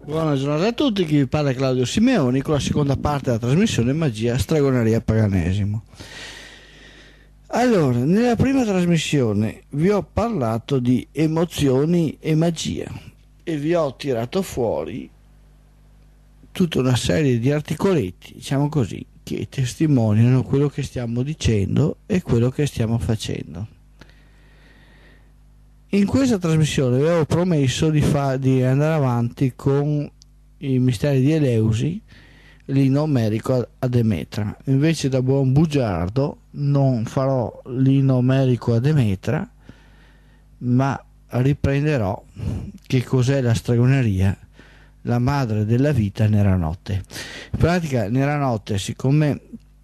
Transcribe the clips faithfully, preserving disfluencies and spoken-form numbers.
Buona giornata a tutti, chi vi parla è Claudio Simeoni con la seconda parte della trasmissione Magia, Stregoneria, Paganesimo. Allora, nella prima trasmissione vi ho parlato di emozioni e magia e vi ho tirato fuori tutta una serie di articoletti, diciamo così, che testimoniano quello che stiamo dicendo e quello che stiamo facendo. In questa trasmissione avevo promesso di, fa- di andare avanti con i misteri di Eleusi, l'inno omerico a Demetra. Invece, da buon bugiardo, non farò l'inno omerico a Demetra, ma riprenderò che cos'è la stregoneria, la madre della vita nera notte. In pratica, nera notte, siccome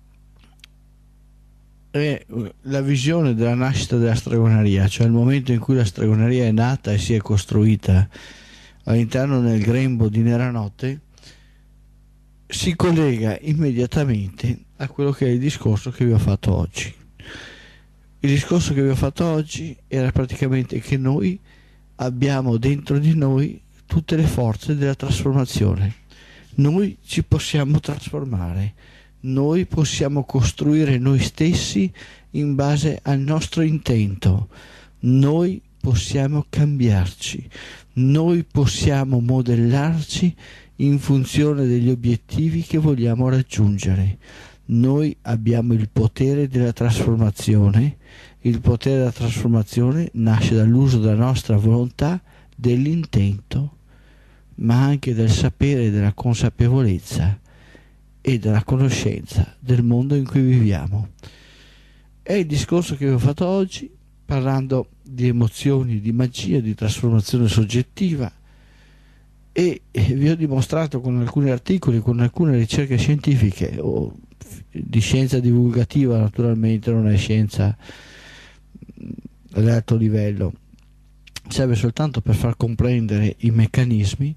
è la visione della nascita della stregoneria, cioè il momento in cui la stregoneria è nata e si è costruita all'interno del grembo di Neranotte, si collega immediatamente a quello che è il discorso che vi ho fatto oggi. Il discorso che vi ho fatto oggi era praticamente che noi abbiamo dentro di noi tutte le forze della trasformazione. Noi ci possiamo trasformare. Noi possiamo costruire noi stessi in base al nostro intento. Noi possiamo cambiarci. Noi possiamo modellarci in funzione degli obiettivi che vogliamo raggiungere. Noi abbiamo il potere della trasformazione. Il potere della trasformazione nasce dall'uso della nostra volontà, dell'intento, ma anche del sapere e della consapevolezza e della conoscenza del mondo in cui viviamo. È il discorso che vi ho fatto oggi, parlando di emozioni, di magia, di trasformazione soggettiva, e vi ho dimostrato con alcuni articoli, con alcune ricerche scientifiche o di scienza divulgativa, naturalmente non è scienza ad alto livello, serve soltanto per far comprendere i meccanismi,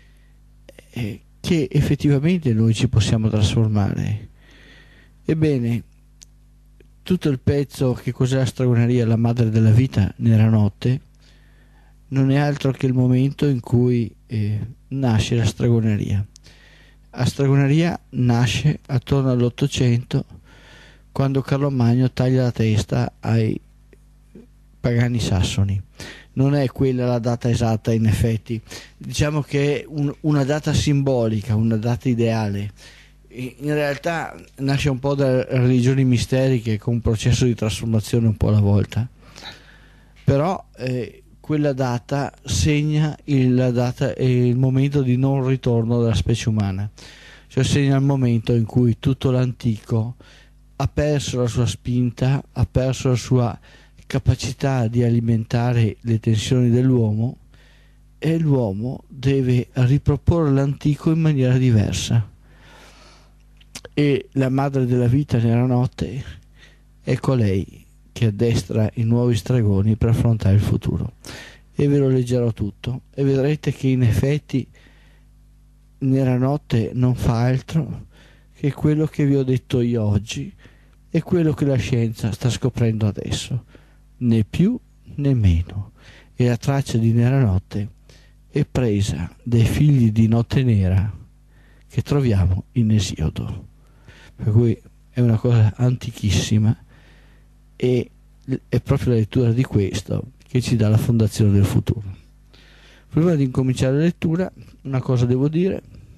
eh, che effettivamente noi ci possiamo trasformare. Ebbene, tutto il pezzo che cos'è la stregoneria, la madre della vita nera notte, non è altro che il momento in cui eh, nasce la stregoneria. La stregoneria nasce attorno all'Ottocento, quando Carlo Magno taglia la testa ai pagani sassoni. Non è quella la data esatta, in effetti, diciamo che è un, una data simbolica, una data ideale. In realtà nasce un po' da religioni misteriche, con un processo di trasformazione un po' alla volta, però eh, quella data segna il, la data, eh, il momento di non ritorno della specie umana, cioè segna il momento in cui tutto l'antico ha perso la sua spinta, ha perso la sua capacità di alimentare le tensioni dell'uomo, e l'uomo deve riproporre l'antico in maniera diversa. E la madre della vita nella notte è colei che addestra i nuovi stregoni per affrontare il futuro. E ve lo leggerò tutto e vedrete che in effetti nella notte non fa altro che quello che vi ho detto io oggi e quello che la scienza sta scoprendo adesso, né più né meno. E la traccia di nera notte è presa dai figli di notte nera che troviamo in Esiodo, per cui è una cosa antichissima, e è proprio la lettura di questo che ci dà la fondazione del futuro. Prima di incominciare la lettura, una cosa devo dire.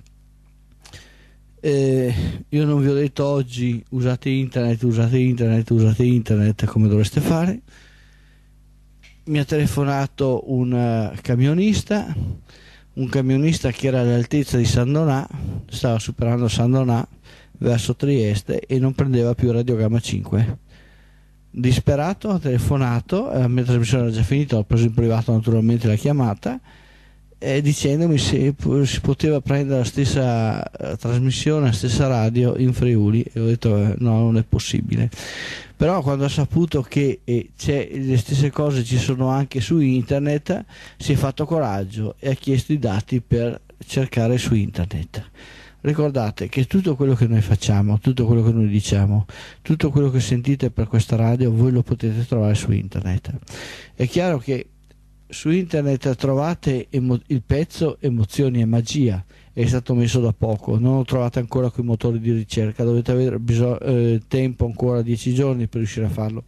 Eh, io non vi ho detto oggi usate internet, usate internet, usate internet come dovreste fare. Mi ha telefonato un uh, camionista, un camionista che era all'altezza di San Donà, stava superando San Donà verso Trieste e non prendeva più Radiogramma cinque. Disperato ha telefonato, la mia trasmissione era già finita, ho preso in privato naturalmente la chiamata, eh, dicendomi se si poteva prendere la stessa uh, trasmissione, la stessa radio in Friuli, e ho detto eh, no, non è possibile. Però quando ha saputo che eh, c'è, le stesse cose ci sono anche su internet, si è fatto coraggio e ha chiesto i dati per cercare su internet. Ricordate che tutto quello che noi facciamo, tutto quello che noi diciamo, tutto quello che sentite per questa radio, voi lo potete trovare su internet. È chiaro che su internet trovate emo- il pezzo Emozioni e magia, è stato messo da poco, non lo trovate ancora con i motori di ricerca, dovete avere bisog- eh, tempo ancora dieci giorni per riuscire a farlo.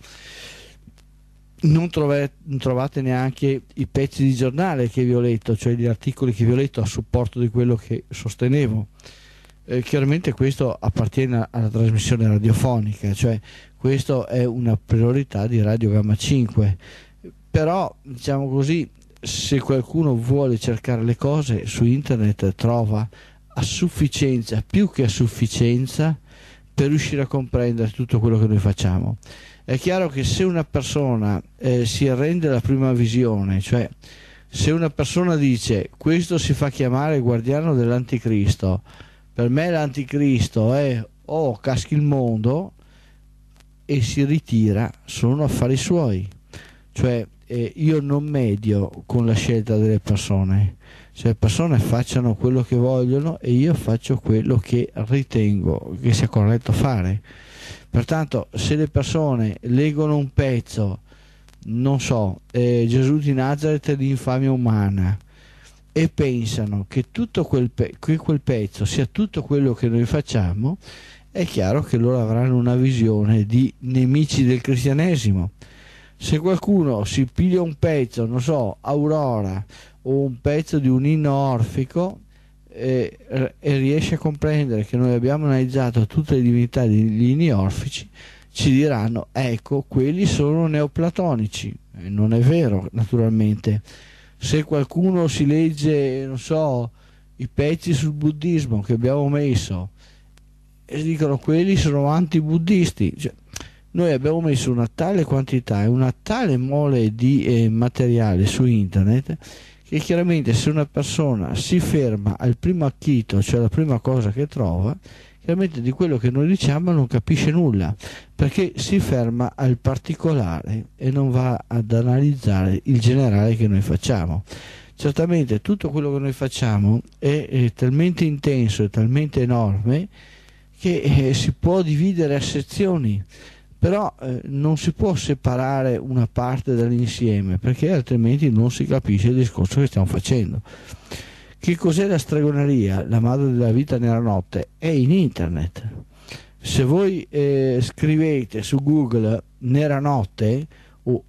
Non, trove- non trovate neanche i pezzi di giornale che vi ho letto, cioè gli articoli che vi ho letto a supporto di quello che sostenevo. Eh, chiaramente questo appartiene alla trasmissione radiofonica, cioè questo è una priorità di Radio Gamma cinque, però diciamo così, se qualcuno vuole cercare le cose su internet trova a sufficienza, più che a sufficienza, per riuscire a comprendere tutto quello che noi facciamo. È chiaro che se una persona eh, si arrende alla prima visione, cioè se una persona dice questo si fa chiamare guardiano dell'anticristo, per me l'anticristo è oh caschi il mondo, e si ritira, sono affari suoi. Cioè eh, io non medio con la scelta delle persone, cioè le persone facciano quello che vogliono e io faccio quello che ritengo che sia corretto fare. Pertanto se le persone leggono un pezzo, non so, eh, Gesù di Nazareth di infamia umana, e pensano che tutto quel, pe- che quel pezzo sia tutto quello che noi facciamo, è chiaro che loro avranno una visione di nemici del cristianesimo. Se qualcuno si piglia un pezzo, non so, Aurora o un pezzo di un inno orfico e, e riesce a comprendere che noi abbiamo analizzato tutte le divinità degli inni orfici, ci diranno ecco, quelli sono neoplatonici. E non è vero, naturalmente. Se qualcuno si legge, non so, i pezzi sul buddismo che abbiamo messo e dicono quelli sono antibuddisti, cioè, noi abbiamo messo una tale quantità e una tale mole di eh, materiale su internet che chiaramente se una persona si ferma al primo acchito, cioè la prima cosa che trova, chiaramente di quello che noi diciamo non capisce nulla, perché si ferma al particolare e non va ad analizzare il generale che noi facciamo. Certamente tutto quello che noi facciamo è, è talmente intenso e talmente enorme che eh, si può dividere a sezioni, però eh, non si può separare una parte dall'insieme, perché altrimenti non si capisce il discorso che stiamo facendo. Che cos'è la stregoneria? La madre della vita nella notte è in internet. Se voi eh, scrivete su Google nera notte o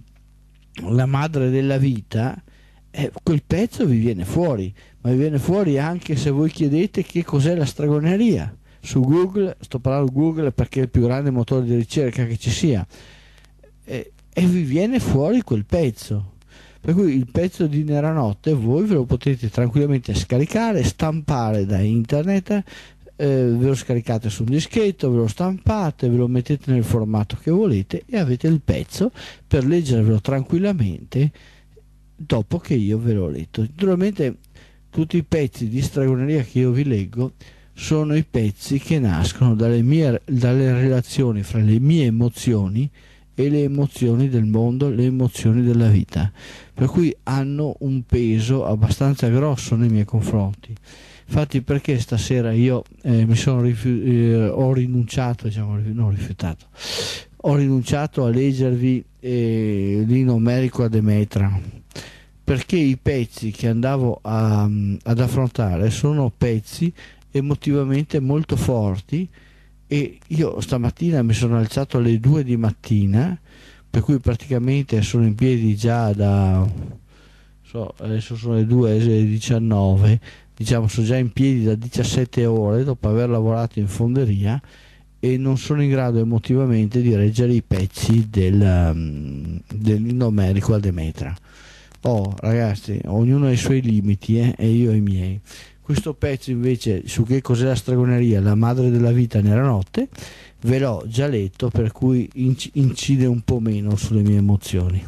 la madre della vita, eh, quel pezzo vi viene fuori, ma vi viene fuori anche se voi chiedete che cos'è la stregoneria su Google. Sto parlando di Google perché è il più grande motore di ricerca che ci sia, e, e vi viene fuori quel pezzo. Per cui il pezzo di Neranotte voi ve lo potete tranquillamente scaricare, stampare da internet, eh, ve lo scaricate su un dischetto, ve lo stampate, ve lo mettete nel formato che volete e avete il pezzo per leggervelo tranquillamente dopo che io ve l'ho letto. Naturalmente tutti i pezzi di stregoneria che io vi leggo sono i pezzi che nascono dalle mie dalle relazioni fra le mie emozioni e le emozioni del mondo, le emozioni della vita, per cui hanno un peso abbastanza grosso nei miei confronti. Infatti perché stasera io eh, mi sono rifiu- eh, ho rinunciato, diciamo, non ho rifiutato, ho rinunciato a leggervi eh, l'Inno Omerico a Demetra, perché i pezzi che andavo a, ad affrontare sono pezzi emotivamente molto forti, e io stamattina mi sono alzato alle due di mattina, per cui praticamente sono in piedi già da so, adesso sono le due e diciannove, diciamo sono già in piedi da diciassette ore dopo aver lavorato in fonderia, e non sono in grado emotivamente di reggere i pezzi del, um, dell'Inno Omerico a Demetra. Oh ragazzi, ognuno ha i suoi limiti eh, e io i miei. Questo pezzo invece su che cos'è la stregoneria, la madre della vita nella notte, ve l'ho già letto, per cui inc- incide un po' meno sulle mie emozioni.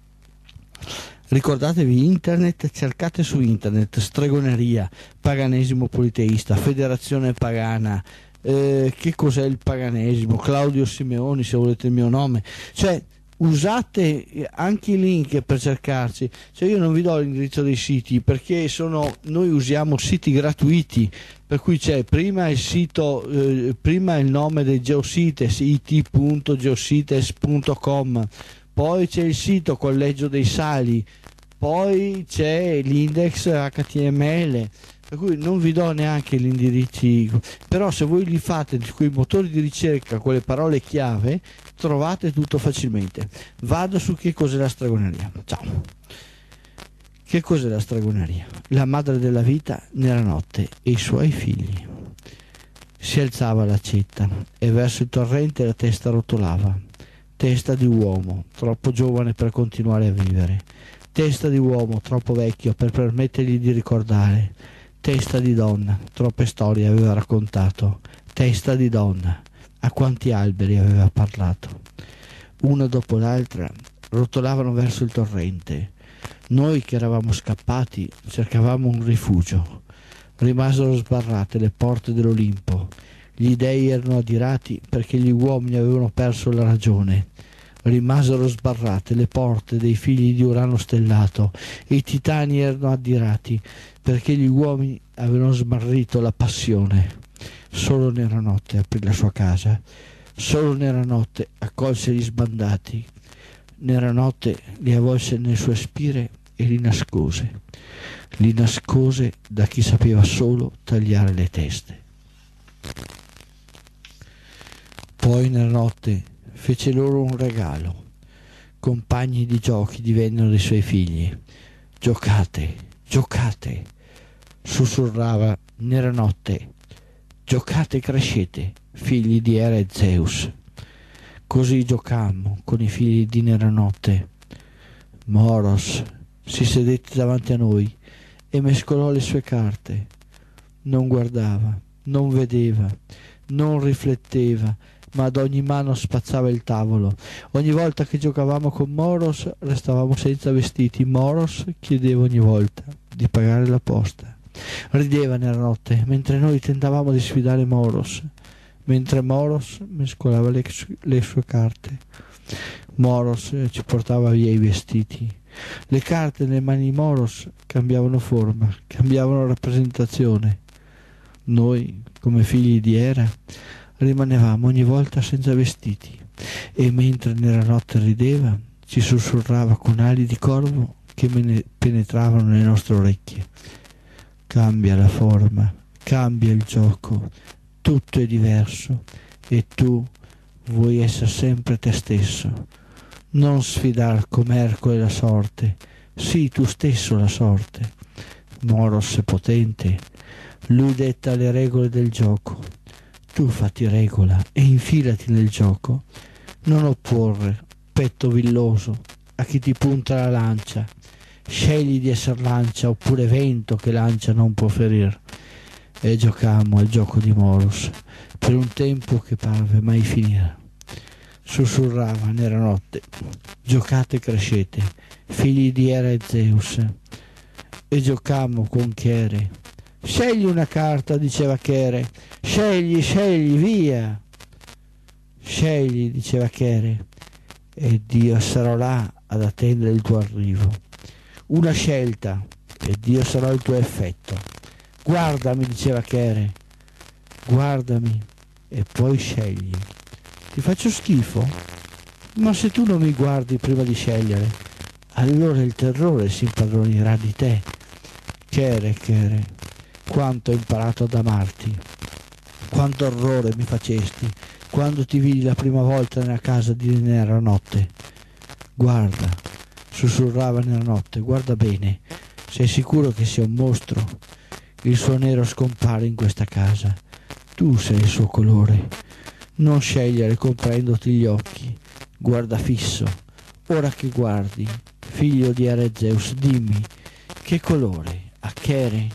Ricordatevi internet, cercate su internet stregoneria, paganesimo politeista, federazione pagana, eh, che cos'è il paganesimo, Claudio Simeoni se volete il mio nome, cioè usate anche i link per cercarci. Cioè io non vi do l'indirizzo dei siti perché sono, noi usiamo siti gratuiti, per cui c'è prima il sito, eh, prima il nome del Geosites, it punto geosites punto com, poi c'è il sito Collegio dei Sali, poi c'è l'index H T M L, per cui non vi do neanche gli indirizzi, però se voi li fate con i motori di ricerca con le parole chiave trovate tutto facilmente. Vado su che cos'è la stregoneria. Ciao. Che cos'è la stregoneria? La madre della vita nera notte e i suoi figli. Si alzava l'accetta e verso il torrente la testa rotolava. Testa di uomo, troppo giovane per continuare a vivere. Testa di uomo, troppo vecchio per permettergli di ricordare. Testa di donna, troppe storie aveva raccontato. Testa di donna, a quanti alberi aveva parlato. Una dopo l'altra rotolavano verso il torrente. Noi che eravamo scappati cercavamo un rifugio. Rimasero sbarrate le porte dell'Olimpo. Gli dei erano adirati perché gli uomini avevano perso la ragione. Rimasero sbarrate le porte dei figli di Urano stellato e i titani erano adirati perché gli uomini avevano smarrito la passione. Solo nera notte aprì la sua casa, solo nera notte accolse gli sbandati, nera notte li avvolse nelle sue spire e li nascose, li nascose da chi sapeva solo tagliare le teste. Poi nella notte fece loro un regalo, compagni di giochi divennero i suoi figli. Giocate, giocate, sussurrava nera notte, giocate e crescete, figli di Era e Zeus. Così giocammo con i figli di nera notte. Moros si sedette davanti a noi e mescolò le sue carte. Non guardava, non vedeva, non rifletteva, ma ad ogni mano spazzava il tavolo. Ogni volta che giocavamo con Moros restavamo senza vestiti. Moros chiedeva ogni volta di pagare la posta. Rideva nella notte mentre noi tentavamo di sfidare Moros, mentre Moros mescolava le, le sue carte. Moros ci portava via i vestiti. Le carte nelle mani di Moros cambiavano forma, cambiavano rappresentazione. Noi, come figli di Era, rimanevamo ogni volta senza vestiti e mentre nella notte rideva ci sussurrava con ali di corvo che penetravano nelle nostre orecchie. Cambia la forma, cambia il gioco, tutto è diverso e tu vuoi essere sempre te stesso. Non sfidar come Ercole la sorte, sii tu stesso la sorte. Moros è potente, lui detta le regole del gioco. Tu fatti regola e infilati nel gioco. Non opporre, petto villoso, a chi ti punta la lancia. Scegli di essere lancia oppure vento che lancia non può ferir. E giocammo al gioco di Moros per un tempo che parve mai finire. Sussurrava nera notte, giocate e crescete, figli di Era e Zeus. E giocammo con Chere. Scegli una carta, diceva Chere. Scegli, scegli, via. Scegli, diceva Chere, ed io sarò là ad attendere il tuo arrivo. Una scelta, ed io sarò il tuo effetto. Guardami, diceva Chere, guardami e poi scegli. Ti faccio schifo? Ma se tu non mi guardi prima di scegliere, allora il terrore si impadronirà di te. Chere, Chere, quanto ho imparato ad amarti, quanto orrore mi facesti quando ti vidi la prima volta nella casa di nera notte. Guarda, sussurrava nella notte, guarda bene, sei sicuro che sia un mostro? Il suo nero scompare in questa casa, tu sei il suo colore. Non scegliere comprendoti gli occhi, guarda fisso. Ora che guardi, figlio di Era e Zeus, dimmi, che colore ha Chere?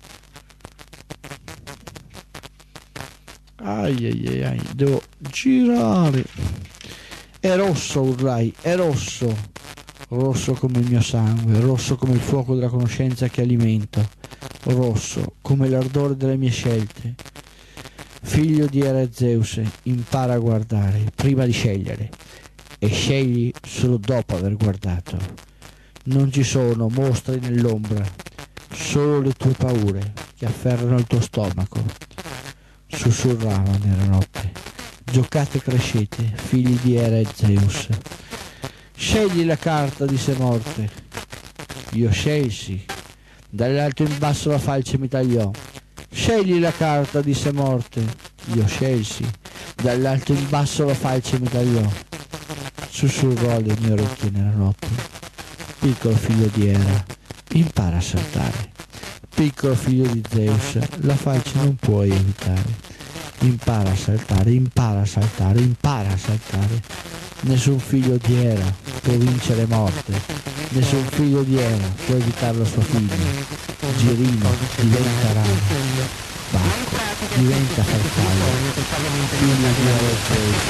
Ai ai ai ai, devo girare. È rosso, urlai, è rosso. Rosso come il mio sangue, rosso come il fuoco della conoscenza che alimento, rosso come l'ardore delle mie scelte. Figlio di Era e Zeus, impara a guardare prima di scegliere e scegli solo dopo aver guardato. Non ci sono mostri nell'ombra, solo le tue paure che afferrano il tuo stomaco. Sussurrava nella notte, giocate e crescete, figli di Era e Zeus. Scegli la carta, disse Morte. io scelsi. Dall'alto in basso la falce mi tagliò. Scegli la carta, disse morte. Io scelsi. Dall'alto in basso la falce mi tagliò. Sussurrò alle mie orecchie nella notte. Piccolo figlio di Era, impara a saltare. Piccolo figlio di Zeus, la falce non puoi evitare. Impara a saltare, impara a saltare, impara a saltare. Nessun figlio di Era può vincere morte. Nessun figlio di Era può evitare la sua figlia. Girino diventa rana. Bacco diventa farfalla. Figlio di Era e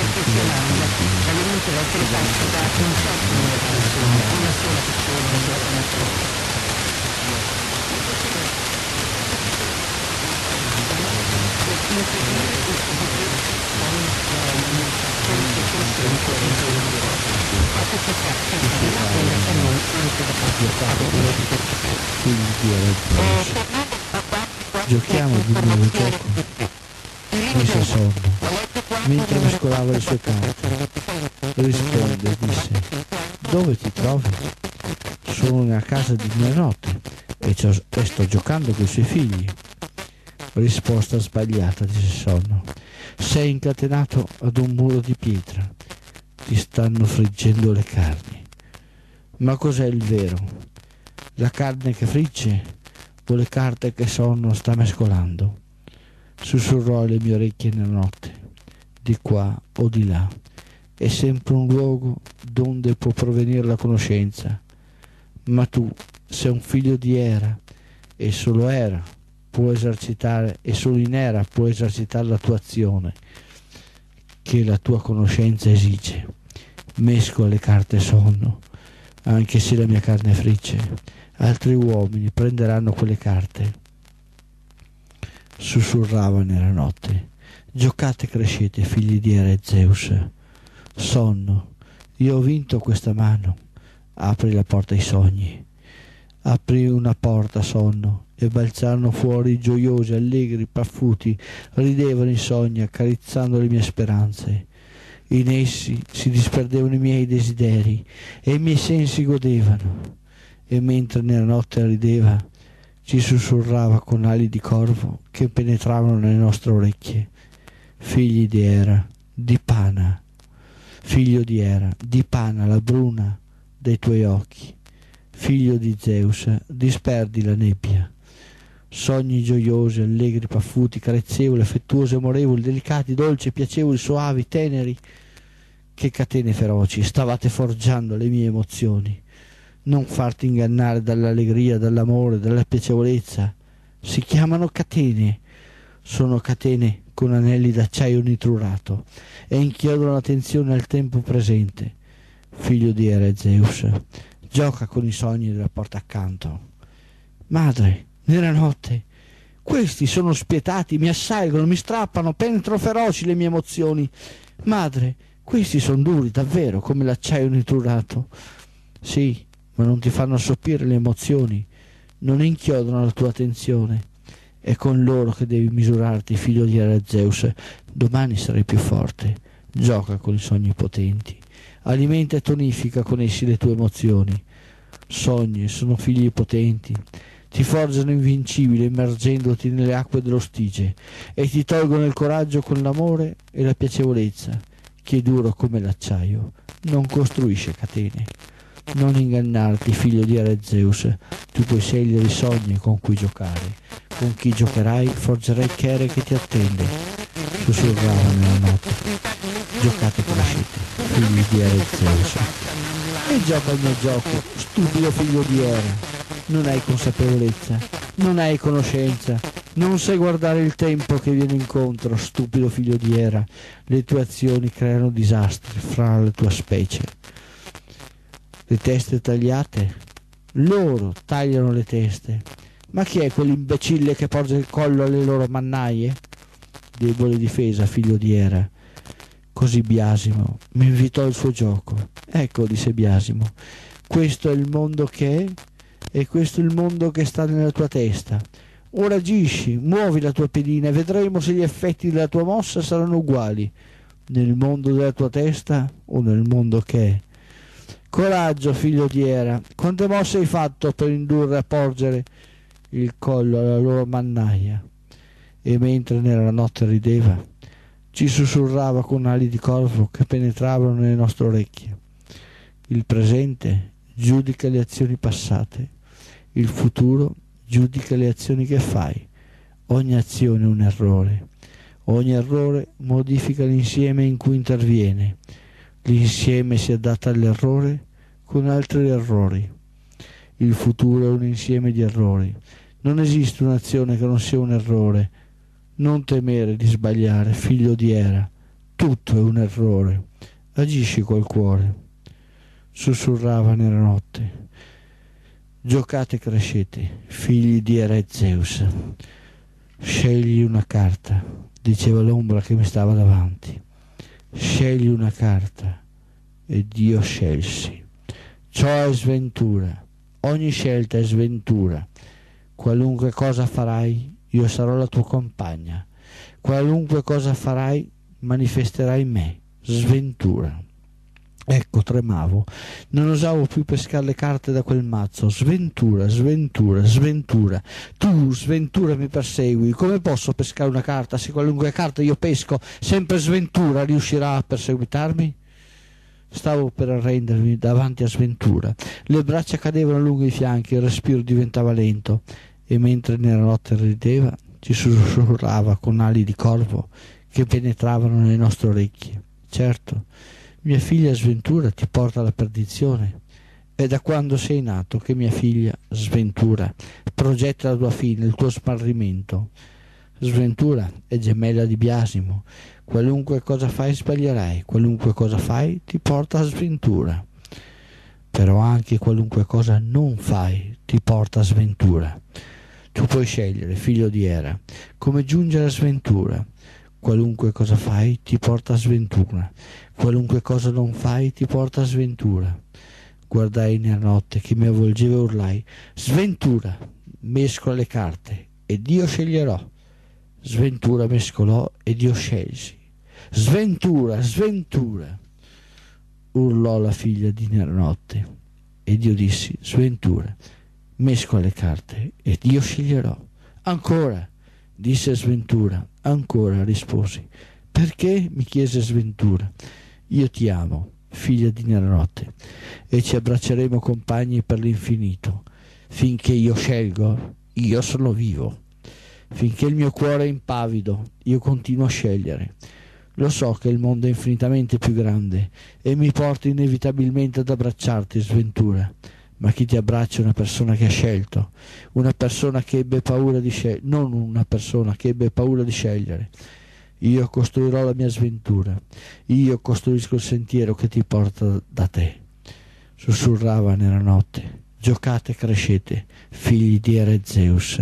Giochiamo di nuovo gioco. Mise sonno mentre mescolava le sue carte. Risponde e disse: dove ti trovi? Sono nella casa di mia notte e, e sto giocando con i suoi figli. Risposta sbagliata, disse sonno. Sei incatenato ad un muro di pietra. Ti stanno friggendo le carni. Ma cos'è il vero? La carne che frigge o le carte che sonno sta mescolando? Sussurrò alle mie orecchie nella notte. Di qua o di là è sempre un luogo donde può provenire la conoscenza. Ma tu sei un figlio di Era e solo Era può esercitare e solo in Era può esercitare la tua azione che la tua conoscenza esige. Mescola le carte sonno, anche se la mia carne frigge, altri uomini prenderanno quelle carte. Sussurrava nella notte. Giocate e crescete, figli di Era e Zeus. Sonno, io ho vinto questa mano. Apri la porta ai sogni. Aprì una porta, sonno, e balzarono fuori gioiosi, allegri, paffuti, ridevano i sogni, accarezzando le mie speranze. In essi si disperdevano i miei desideri e i miei sensi godevano. E mentre nella notte rideva, ci sussurrava con ali di corvo che penetravano nelle nostre orecchie. Figli di Era, di Pana, figlio di Era, di Pana, la bruna dei tuoi occhi. Figlio di Zeus, disperdi la nebbia. Sogni gioiosi, allegri, paffuti, carezzevoli, affettuosi, amorevoli, delicati, dolci, piacevoli, soavi, teneri. Che catene feroci stavate forgiando le mie emozioni. Non farti ingannare dall'allegria, dall'amore, dalla piacevolezza. Si chiamano catene. Sono catene con anelli d'acciaio nitrurato e inchiodono l'attenzione al tempo presente. Figlio di Era e Zeus, gioca con i sogni della porta accanto. Madre, nella notte, questi sono spietati, mi assalgono, mi strappano, penetrano feroci le mie emozioni. Madre, questi sono duri davvero come l'acciaio nitrurato. Sì, ma non ti fanno assopire le emozioni, non inchiodano la tua attenzione. È con loro che devi misurarti, figlio di Era e Zeus. Domani sarai più forte. Gioca con i sogni potenti. Alimenta e tonifica con essi le tue emozioni. Sogni sono figli potenti. Ti forgiano invincibile immergendoti nelle acque dello Stige e ti tolgono il coraggio con l'amore e la piacevolezza. Chi è duro come l'acciaio non costruisce catene. Non ingannarti, figlio di Era e Zeus. Tu puoi scegliere i sogni con cui giocare. Con chi giocherai forgerai Chere che ti attende. Sussurrava nella notte. Giocate e crescete, figli di Era e Zeus. E gioca il mio gioco, stupido figlio di Era. Non hai consapevolezza, non hai conoscenza, non sai guardare il tempo che viene incontro, stupido figlio di Era. Le tue azioni creano disastri fra la tua specie. Le teste tagliate? Loro tagliano le teste. Ma chi è quell'imbecille che porge il collo alle loro mannaie? Debole difesa, figlio di Era. Così Biasimo mi invitò al suo gioco. Ecco, disse Biasimo, questo è il mondo che è e questo è il mondo che sta nella tua testa. Ora agisci, muovi la tua pedina e vedremo se gli effetti della tua mossa saranno uguali nel mondo della tua testa o nel mondo che è. Coraggio, figlio di Era, quante mosse hai fatto per indurre a porgere il collo alla loro mannaia? E mentre nella notte rideva, ci sussurrava con ali di corvo che penetravano nelle nostre orecchie. Il presente giudica le azioni passate, il futuro giudica le azioni che fai. Ogni azione è un errore, ogni errore modifica l'insieme in cui interviene. L'insieme si adatta all'errore con altri errori. Il futuro è un insieme di errori. Non esiste un'azione che non sia un errore. Non temere di sbagliare, figlio di Era. Tutto è un errore. Agisci col cuore. Sussurrava nella notte. Giocate e crescete, figli di Era e Zeus. Scegli una carta, diceva l'ombra che mi stava davanti. Scegli una carta, ed io scelsi. Ciò è sventura, ogni scelta è sventura. Qualunque cosa farai, io sarò la tua compagna. Qualunque cosa farai, manifesterai me, sventura. Ecco, tremavo, non osavo più pescare le carte da quel mazzo. Sventura, sventura, sventura. Tu, sventura, mi persegui. Come posso pescare una carta se qualunque carta io pesco, sempre sventura riuscirà a perseguitarmi? Stavo per arrendermi davanti a sventura. Le braccia cadevano lungo i fianchi, il respiro diventava lento, e mentre nella notte rideva, ci sussurrava con ali di corvo che penetravano nelle nostre orecchie. Certo, mia figlia sventura ti porta alla perdizione. È da quando sei nato che mia figlia sventura progetta la tua fine, il tuo smarrimento. Sventura è gemella di biasimo. Qualunque cosa fai sbaglierai, qualunque cosa fai ti porta a sventura. Però anche qualunque cosa non fai ti porta a sventura. Tu puoi scegliere, figlio di Era, come giungere a sventura. Qualunque cosa fai ti porta a sventura. Qualunque cosa non fai ti porta a sventura. Guardai nella notte che mi avvolgeva e urlai: sventura, mescola le carte ed io sceglierò. Sventura mescolò ed io scelsi. Sventura, sventura, urlò la figlia di nera notte, ed io dissi: sventura, mescola le carte ed io sceglierò. Ancora, disse sventura. Ancora, risposi. Perché? Mi chiese sventura. Io ti amo, figlia di nera notte, e ci abbracceremo compagni per l'infinito. Finché io scelgo, io sono vivo. Finché il mio cuore è impavido, io continuo a scegliere. Lo so che il mondo è infinitamente più grande e mi porta inevitabilmente ad abbracciarti, sventura. Ma chi ti abbraccia è una persona che ha scelto, una persona che ebbe paura di scegliere, non una persona che ebbe paura di scegliere. Io costruirò la mia sventura, io costruisco il sentiero che ti porta da te. Sussurrava nella notte. Giocate e crescete, figli di Era e Zeus.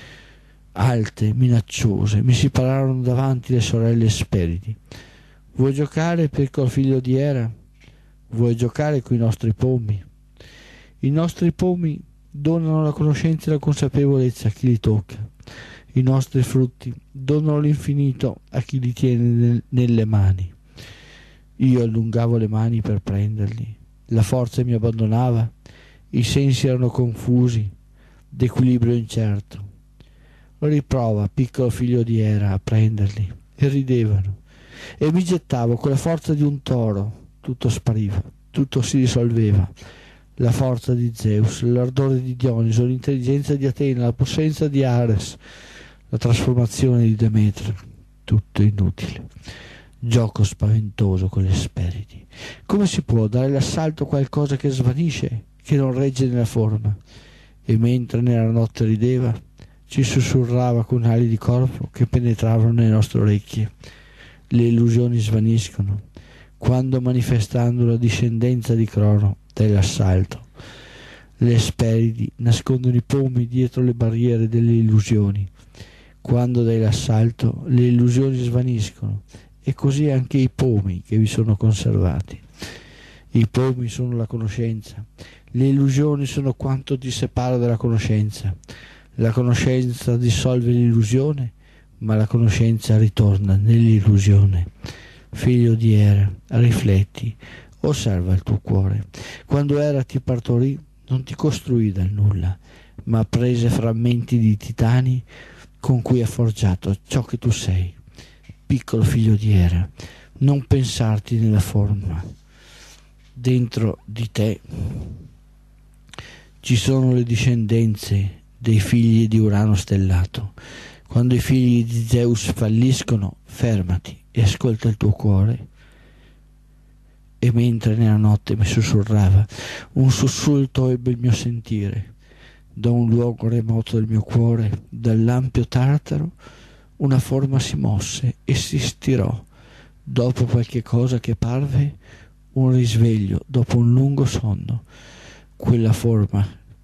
Alte, minacciose, mi si pararono davanti le sorelle Esperidi. Vuoi giocare, piccolo figlio di Era? Vuoi giocare coi nostri pomi? I nostri pomi donano la conoscenza e la consapevolezza a chi li tocca. I nostri frutti donano l'infinito a chi li tiene nel, nelle mani. Io allungavo le mani per prenderli. La forza mi abbandonava, i sensi erano confusi, d'equilibrio incerto. Riprova, piccolo figlio di Era, a prenderli. E ridevano. E mi gettavo con la forza di un toro. Tutto spariva, tutto si risolveva. La forza di Zeus, l'ardore di Dioniso, l'intelligenza di Atena, la possenza di Ares, la trasformazione di Demetra. Tutto inutile. Gioco spaventoso con le Esperidi. Come si può dare l'assalto a qualcosa che svanisce, che non regge nella forma? E mentre nella notte rideva, ci sussurrava con ali di corpo che penetravano nelle nostre orecchie. Le illusioni svaniscono quando, manifestando la discendenza di Crono, dell'assalto. Le Esperidi nascondono i pomi dietro le barriere delle illusioni. Quando dai l'assalto, le illusioni svaniscono, e così anche i pomi che vi sono conservati. I pomi sono la conoscenza, le illusioni sono quanto ti separa dalla conoscenza. La conoscenza dissolve l'illusione, ma la conoscenza ritorna nell'illusione. Figlio di Era, rifletti, Osserva il tuo cuore. Quando Era ti partorì, non ti costruì dal nulla, ma prese frammenti di titani con cui ha forgiato ciò che tu sei. Piccolo figlio di Era, non pensarti nella forma. Dentro di te ci sono le discendenze dei figli di Urano stellato. Quando i figli di Zeus falliscono, fermati e ascolta il tuo cuore. E mentre nella notte mi sussurrava, un sussulto ebbe il mio sentire. Da un luogo remoto del mio cuore, dall'ampio Tartaro, una forma si mosse e si stirò. Dopo qualche cosa che parve un risveglio, dopo un lungo sonno, quella forma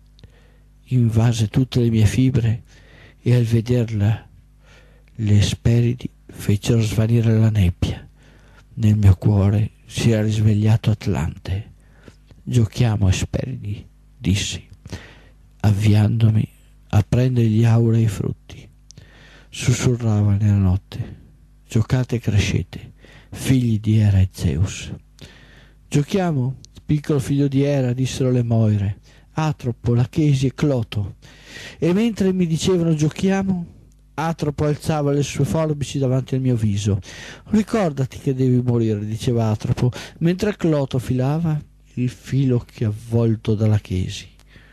invase tutte le mie fibre e al vederla le Esperidi fecero svanire la nebbia. Nel mio cuore si era risvegliato Atlante. Giochiamo, Esperidi, dissi, avviandomi a prendere gli aurei frutti. Sussurrava nella notte: giocate e crescete, figli di Era e Zeus. Giochiamo, piccolo figlio di Era, dissero le Moire, Atropo, Lachesi e Cloto. E mentre mi dicevano giochiamo, Atropo alzava le sue forbici davanti al mio viso. Ricordati che devi morire, diceva Atropo, mentre Cloto filava il filo che avvolto dalla Chesi.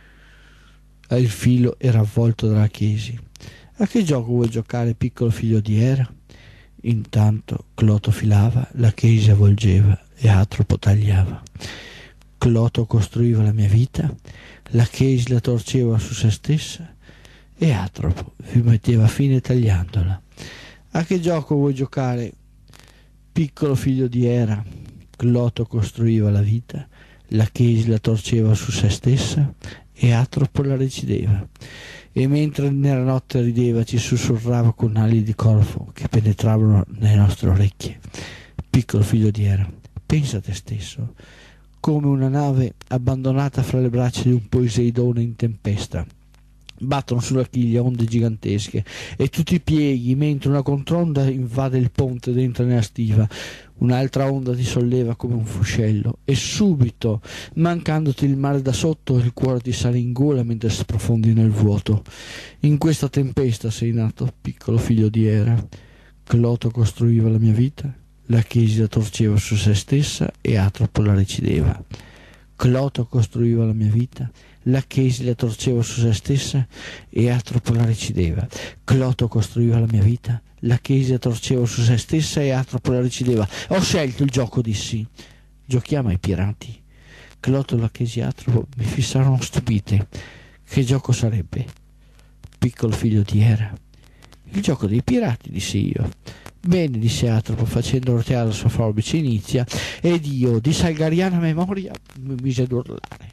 Il filo era avvolto dalla Chesi. A che gioco vuoi giocare, piccolo figlio di Era? Intanto Cloto filava, la Chesi avvolgeva e Atropo tagliava. Cloto costruiva la mia vita, la Chesi la torceva su se stessa e Atropo vi metteva fine tagliandola. A che gioco vuoi giocare, piccolo figlio di Era? Cloto costruiva la vita, la Chesi la torceva su se stessa e Atropo la recideva. E mentre nella notte rideva, ci sussurrava con ali di corvo che penetravano nelle nostre orecchie. Piccolo figlio di Era, pensa a te stesso, come una nave abbandonata fra le braccia di un Poseidone in tempesta. Battono sulla chiglia onde gigantesche e tu ti pieghi mentre una contronda invade il ponte ed entra nella stiva. Un'altra onda ti solleva come un fuscello e subito, mancandoti il mare da sotto, il cuore ti sale in gola mentre sprofondi nel vuoto. In questa tempesta sei nato, piccolo figlio di Era. Cloto costruiva la mia vita, la Chesi la torceva su se stessa e Atropo la recideva. Cloto costruiva la mia vita, la Chesi la torceva su se stessa e Atropo la recideva. Cloto costruiva la mia vita, la Chesi la torceva su se stessa e Atropo la recideva. Ho scelto il gioco, dissi. Giochiamo ai pirati. Cloto, la Chesi e Atropo mi fissarono stupite. Che gioco sarebbe, piccolo figlio di Era? Il gioco dei pirati, dissi io. Bene, disse Atropo, facendo roteare la sua forbice, inizia. Ed io, di salgariana memoria, mi mise ad urlare.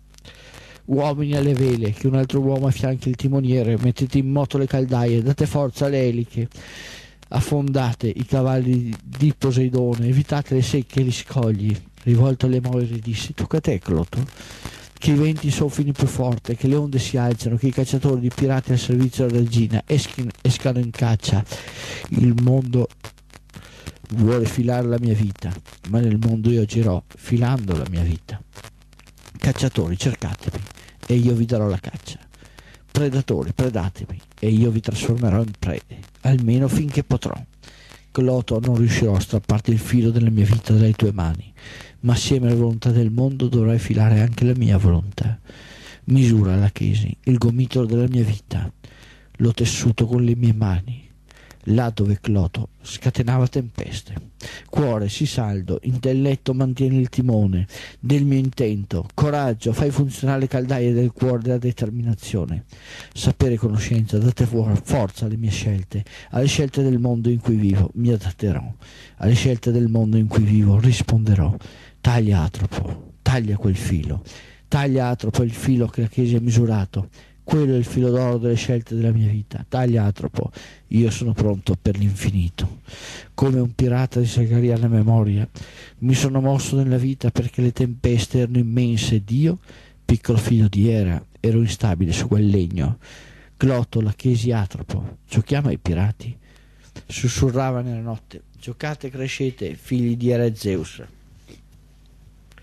Uomini alle vele, che un altro uomo affianchi il timoniere, mettete in moto le caldaie, date forza alle eliche, affondate i cavalli di Poseidone, evitate le secche e gli scogli. Rivolto alle Moire disse: tocca a te, Cloto, che i venti soffino più forte, che le onde si alzano, che i cacciatori di pirati al servizio della regina eschino, escano in caccia. Il mondo vuole filare la mia vita, ma nel mondo io agirò filando la mia vita. Cacciatori, cercatemi e io vi darò la caccia. Predatori, predatemi e io vi trasformerò in prede, almeno finché potrò. Cloto, non riuscirò a strapparti il filo della mia vita dalle tue mani, ma assieme alla volontà del mondo dovrai filare anche la mia volontà. Misura la Chesi, il gomitolo della mia vita, l'ho tessuto con le mie mani, là dove Cloto scatenava tempeste. Cuore, sii saldo, intelletto, mantieni il timone del mio intento, coraggio, fai funzionare le caldaie del cuore della determinazione. Sapere e conoscenza, date forza alle mie scelte, alle scelte del mondo in cui vivo mi adatterò, alle scelte del mondo in cui vivo risponderò. Taglia, Atropo, taglia quel filo, taglia, Atropo, il filo che la Chesi ha misurato. Quello è il filo d'oro delle scelte della mia vita. Taglia, Atropo, io sono pronto per l'infinito. Come un pirata di salgariana memoria, mi sono mosso nella vita perché le tempeste erano immense ed io, piccolo figlio di Era, ero instabile su quel legno. Cloto, la Chesi, Atropo, giochiamo ai pirati? Sussurrava nella notte. Giocate e crescete, figli di Era e Zeus.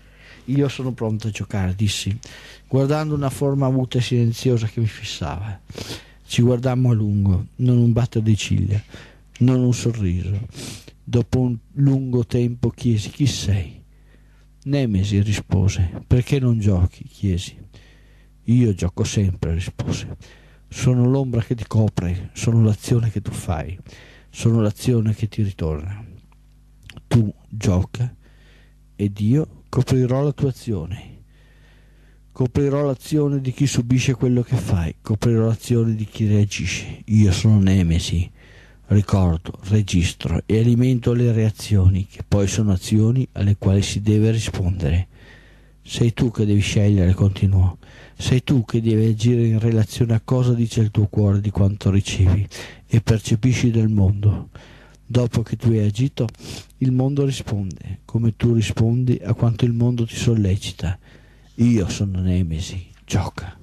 Io sono pronto a giocare, dissi, guardando una forma muta e silenziosa che mi fissava. Ci guardammo a lungo, non un batter di ciglia, non un sorriso. Dopo un lungo tempo chiesi: chi sei? Nemesi, rispose. Perché non giochi? Chiesi. Io gioco sempre, rispose. Sono l'ombra che ti copre, sono l'azione che tu fai, sono l'azione che ti ritorna. Tu gioca ed io coprirò la tua azione. Coprirò l'azione di chi subisce quello che fai, coprirò l'azione di chi reagisce. Io sono Nemesi, ricordo, registro e alimento le reazioni, che poi sono azioni alle quali si deve rispondere. Sei tu che devi scegliere, continuò. Sei tu che devi agire in relazione a cosa dice il tuo cuore di quanto ricevi e percepisci del mondo. Dopo che tu hai agito, il mondo risponde, come tu rispondi a quanto il mondo ti sollecita. Io sono Nemesi, gioca.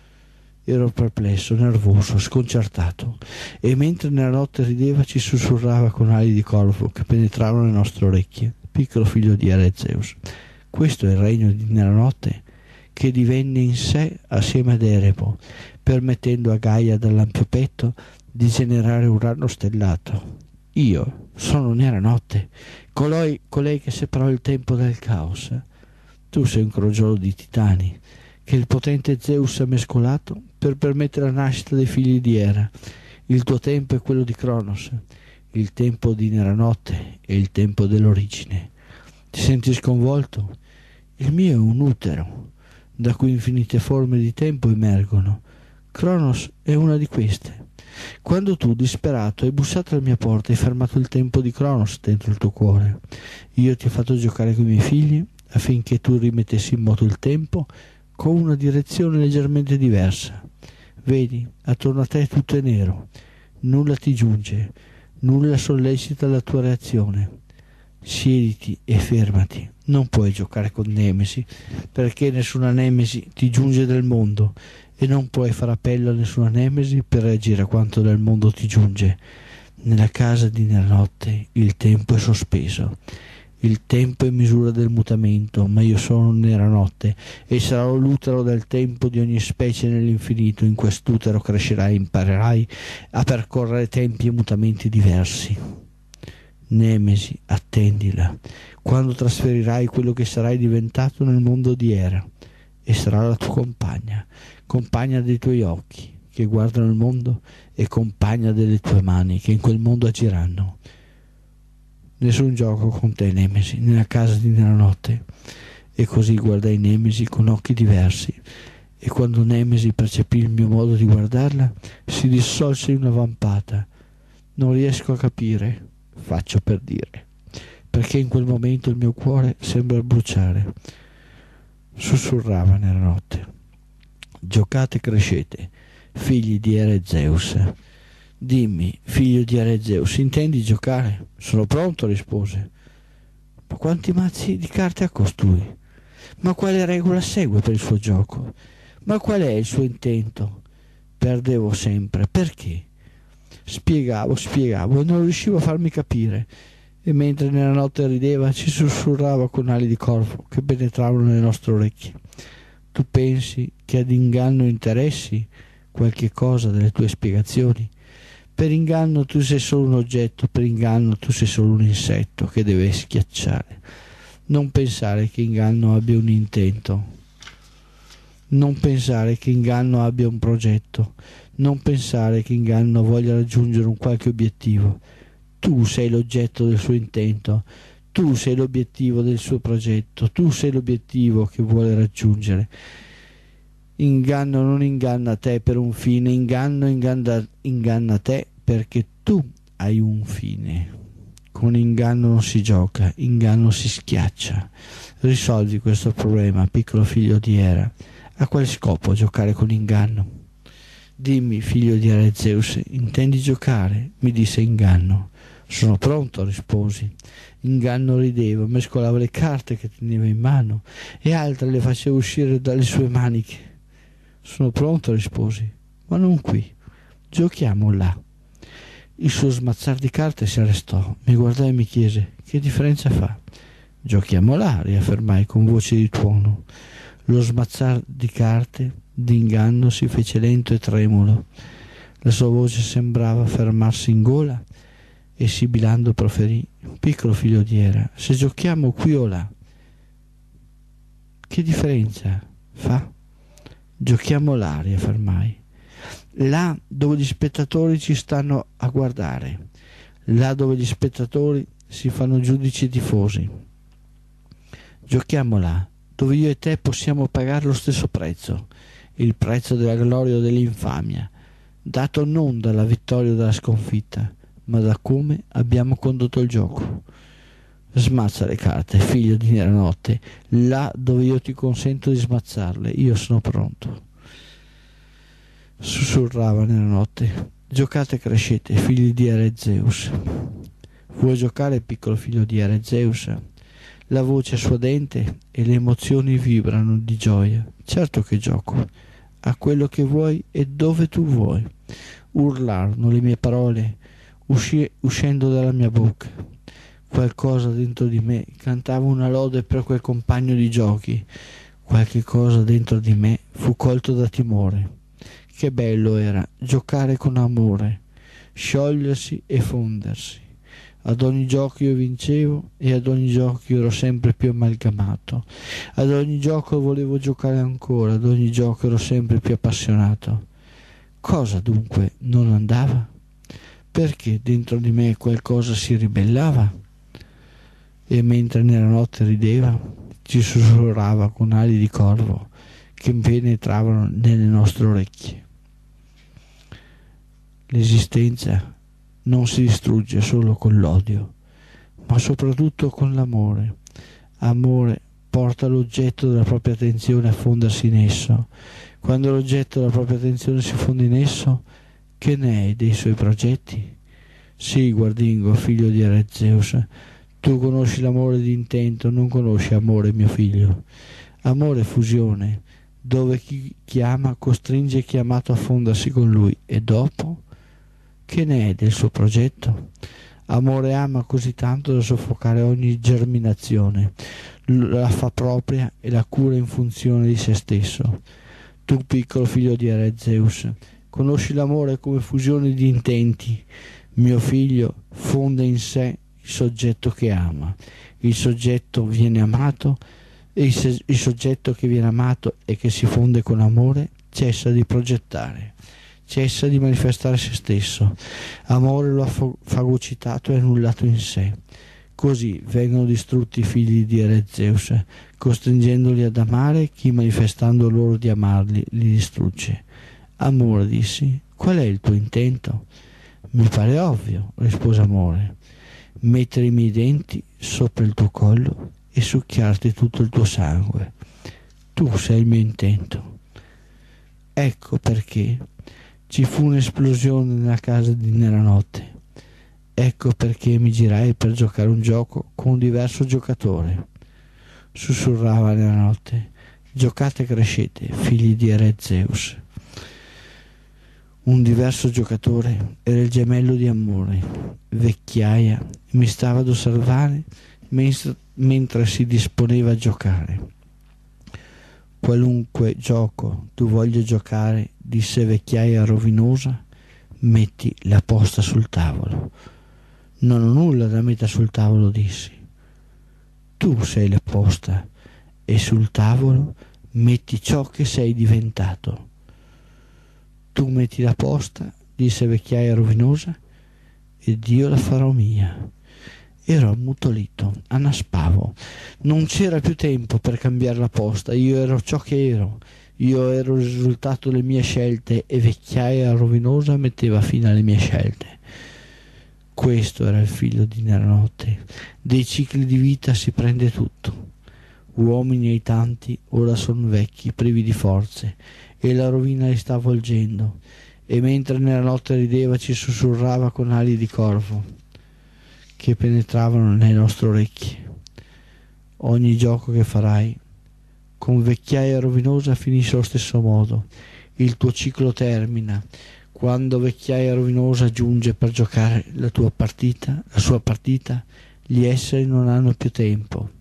Ero perplesso, nervoso, sconcertato, e mentre nella notte rideva ci sussurrava con ali di corvo che penetravano le nostre orecchie: piccolo figlio di Are Zeus, questo è il regno di nella notte, che divenne in sé assieme ad Erebo, permettendo a Gaia dall'ampio petto di generare un rano stellato. Io sono Nera Notte, colei, colei che separò il tempo dal caos. Tu sei un crogiolo di titani che il potente Zeus ha mescolato per permettere la nascita dei figli di Era. Il tuo tempo è quello di Cronos, il tempo di Nera Notte è il tempo dell'origine. Ti senti sconvolto? Il mio è un utero, da cui infinite forme di tempo emergono. Cronos è una di queste. Quando tu, disperato, hai bussato alla mia porta, hai fermato il tempo di Cronos dentro il tuo cuore. Io ti ho fatto giocare con i miei figli affinché tu rimettessi in moto il tempo con una direzione leggermente diversa. Vedi, attorno a te tutto è nero, nulla ti giunge, nulla sollecita la tua reazione. Siediti e fermati. Non puoi giocare con Nemesi, perché nessuna Nemesi ti giunge dal mondo, e non puoi fare appello a nessuna Nemesi per reagire a quanto dal mondo ti giunge. Nella casa di Nera Notte il tempo è sospeso. Il tempo è misura del mutamento, ma io sono Nera Notte e sarò l'utero del tempo di ogni specie nell'infinito. In quest'utero crescerai e imparerai a percorrere tempi e mutamenti diversi. Nemesi, attendila, quando trasferirai quello che sarai diventato nel mondo di Era, e sarà la tua compagna, compagna dei tuoi occhi che guardano il mondo e compagna delle tue mani che in quel mondo agiranno. Nessun gioco con te, Nemesi, nella casa di Nera Notte. E così guardai Nemesi con occhi diversi, e quando Nemesi percepì il mio modo di guardarla si dissolse in una vampata. Non riesco a capire, faccio per dire, perché in quel momento il mio cuore sembra bruciare. Sussurrava Nera Notte: giocate e crescete, figli di Are Zeus. Dimmi, figlio di Are Zeus, intendi giocare? Sono pronto, rispose. Ma quanti mazzi di carte ha costui? Ma quale regola segue per il suo gioco? Ma qual è il suo intento? Perdevo sempre. Perché? Spiegavo, spiegavo e non riuscivo a farmi capire, e mentre nella notte rideva ci sussurrava con ali di corvo che penetravano nelle nostre orecchie. Tu pensi che ad inganno interessi qualche cosa delle tue spiegazioni? Per inganno tu sei solo un oggetto, per inganno tu sei solo un insetto che deve schiacciare. Non pensare che inganno abbia un intento. Non pensare che inganno abbia un progetto. Non pensare che inganno voglia raggiungere un qualche obiettivo. Tu sei l'oggetto del suo intento. Tu sei l'obiettivo del suo progetto. Tu sei l'obiettivo che vuole raggiungere. Inganno non inganna te per un fine, inganno inganna, inganna te perché tu hai un fine. Con inganno non si gioca, inganno si schiaccia. Risolvi questo problema, piccolo figlio di Era. A quale scopo giocare con inganno? Dimmi, figlio di Are Zeus, intendi giocare? Mi disse inganno. Sono pronto, risposi. Inganno rideva, mescolava le carte che teneva in mano e altre le faceva uscire dalle sue maniche. Sono pronto, risposi, ma non qui. Giochiamo là. Il suo smazzar di carte si arrestò, mi guardò e mi chiese: che differenza fa? Giochiamo là, riaffermai con voce di tuono. Lo smazzar di carte d'inganno si fece lento e tremulo. La sua voce sembrava fermarsi in gola e sibilando proferì: piccolo figlio di Era, se giochiamo qui o là, che differenza fa? Giochiamo là, riaffermai. Là dove gli spettatori ci stanno a guardare, là dove gli spettatori si fanno giudici e tifosi. Giochiamo là dove io e te possiamo pagare lo stesso prezzo, il prezzo della gloria o dell'infamia, dato non dalla vittoria o dalla sconfitta, ma da come abbiamo condotto il gioco. Smazza le carte, figlio di Neranotte, là dove io ti consento di smazzarle, io sono pronto. Sussurrava Neranotte. Giocate e crescete, figli di Era e Zeus. Vuoi giocare, piccolo figlio di Era e Zeus? La voce è suadente e le emozioni vibrano di gioia. Certo che gioco, a quello che vuoi e dove tu vuoi. Urlarono le mie parole usci- uscendo dalla mia bocca. Qualcosa dentro di me cantava una lode per quel compagno di giochi. Qualche cosa dentro di me fu colto da timore. Che bello era giocare con amore, sciogliersi e fondersi. Ad ogni gioco io vincevo e ad ogni gioco io ero sempre più amalgamato. Ad ogni gioco volevo giocare ancora, ad ogni gioco ero sempre più appassionato. Cosa dunque non andava? Perché dentro di me qualcosa si ribellava? E mentre nella notte rideva, ci sussurrava con ali di corvo che penetravano nelle nostre orecchie. L'esistenza non si distrugge solo con l'odio, ma soprattutto con l'amore. Amore porta l'oggetto della propria attenzione a fondersi in esso. Quando l'oggetto della propria attenzione si fonde in esso, che ne è dei suoi progetti? Sì, Guardingo, figlio di Era e Zeus, tu conosci l'amore di intento, non conosci amore, mio figlio. Amore è fusione, dove chi chiama costringe chi amato a fondersi con lui, e dopo? Che ne è del suo progetto? Amore ama così tanto da soffocare ogni germinazione, la fa propria e la cura in funzione di se stesso. Tu, piccolo figlio di Era e Zeus, conosci l'amore come fusione di intenti. Mio figlio fonde in sé il soggetto che ama. Il soggetto viene amato e il, se- il soggetto che viene amato e che si fonde con amore cessa di progettare. Cessa di manifestare se stesso. Amore lo ha fagocitato e annullato in sé. Così vengono distrutti i figli di Era e Zeus, costringendoli ad amare chi manifestando loro di amarli li distrugge. Amore, dissi, qual è il tuo intento? Mi pare ovvio, rispose Amore. Mettere i miei denti sopra il tuo collo e succhiarti tutto il tuo sangue. Tu sei il mio intento. Ecco perché ci fu un'esplosione nella casa di Neranotte. Ecco perché mi girai per giocare un gioco con un diverso giocatore. Sussurrava Neranotte. Giocate e crescete, figli di Era e Zeus. Un diverso giocatore era il gemello di Amore. Vecchiaia mi stava ad osservare mentre si disponeva a giocare. Qualunque gioco tu voglia giocare, disse Vecchiaia rovinosa, metti la posta sul tavolo. Non ho nulla da mettere sul tavolo, dissi. Tu sei la posta e sul tavolo metti ciò che sei diventato. Tu metti la posta, disse Vecchiaia rovinosa, ed io la farò mia. Ero ammutolito, annaspavo. Non c'era più tempo per cambiare la posta. Io ero ciò che ero. Io ero il risultato delle mie scelte e Vecchiaia rovinosa metteva fine alle mie scelte. Questo era il figlio di Neranotte. Dei cicli di vita si prende tutto. Uomini ai tanti ora sono vecchi, privi di forze, e la rovina li sta avvolgendo. E mentre Neranotte rideva ci sussurrava con ali di corvo che penetravano nei nostri orecchi. Ogni gioco che farai con Vecchiaia rovinosa finisce allo stesso modo. Il tuo ciclo termina quando Vecchiaia rovinosa giunge per giocare la tua partita, la sua partita. Gli esseri non hanno più tempo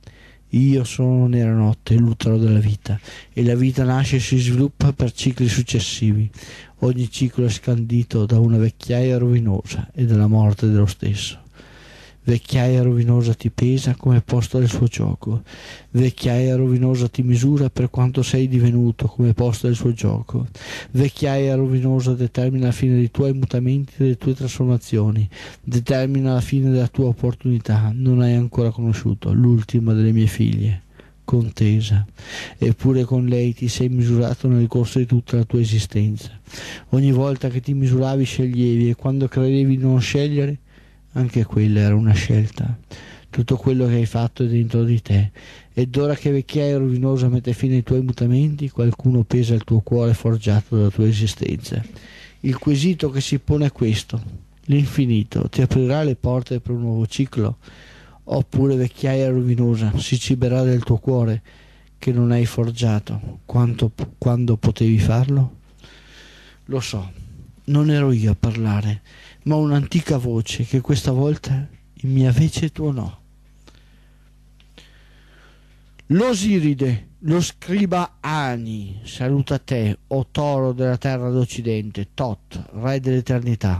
Io sono nera notte, l'utero della vita, e la vita nasce e si sviluppa per cicli successivi. Ogni ciclo è scandito da una vecchiaia rovinosa e dalla morte dello stesso. Vecchiaia rovinosa ti pesa come posto del suo gioco. Vecchiaia rovinosa ti misura per quanto sei divenuto come posto del suo gioco. Vecchiaia rovinosa determina la fine dei tuoi mutamenti e delle tue trasformazioni. Determina la fine della tua opportunità. Non hai ancora conosciuto l'ultima delle mie figlie, Contesa, eppure con lei ti sei misurato nel corso di tutta la tua esistenza. Ogni volta che ti misuravi sceglievi, e quando credevi di non scegliere, anche quella era una scelta. Tutto quello che hai fatto è dentro di te, ed ora che vecchiaia rovinosa mette fine ai tuoi mutamenti, qualcuno pesa il tuo cuore forgiato dalla tua esistenza. Il quesito che si pone è questo: l'infinito ti aprirà le porte per un nuovo ciclo, oppure vecchiaia rovinosa si ciberà del tuo cuore che non hai forgiato quanto, quando potevi farlo? Lo so, non ero io a parlare, ma un'antica voce che questa volta mi fece tuonò. L'Osiride, lo scriba Ani, saluta te, o toro della terra d'Occidente, Tot, re dell'eternità,